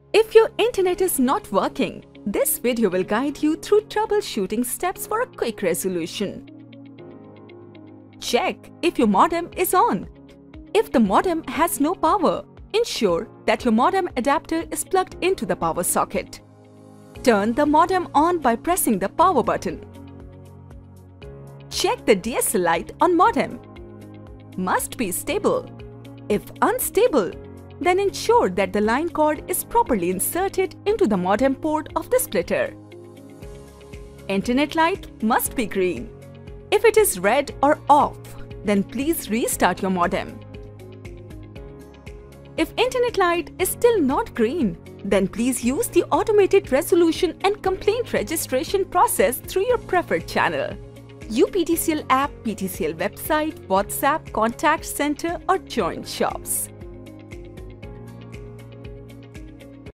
If your internet is not working, this video will guide you through troubleshooting steps for a quick resolution. Check if your modem is on. If the modem has no power, ensure that your modem adapter is plugged into the power socket. Turn the modem on by pressing the power button. Check the DSL light on modem. Must be stable. If unstable, then ensure that the line cord is properly inserted into the modem port of the splitter. Internet light must be green. If it is red or off, then please restart your modem. If internet light is still not green, then please use the automated resolution and complaint registration process through your preferred channel. UPTCL app, PTCL website, WhatsApp, contact center or joint shops.